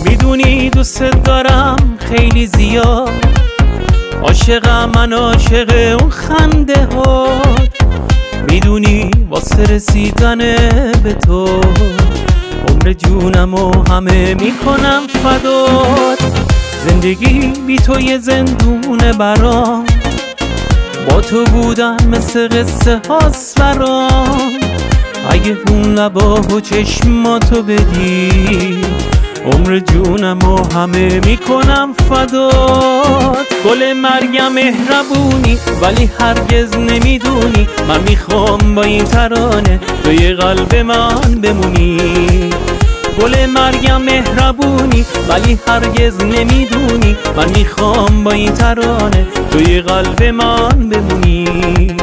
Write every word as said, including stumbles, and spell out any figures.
میدونی دوست دارم خیلی زیاد، عاشقم من عاشق اون خنده ها. میدونی واسه رسیدن به تو عمر جونم و همه میکنم فدات. زندگی بی تو یه زندونه برام، با تو بودن مثل قصه هاست برام. اگه اون لبا و چشماتو بدی عمر جونم و همه میکنم فدات. گل مرگم مهربونی ولی هرگز نمیدونی من میخوام با این ترانه توی قلب من بمونی. گل مرگم مهربونی ولی هرگز نمیدونی من میخوام با این ترانه توی قلب من بمونی.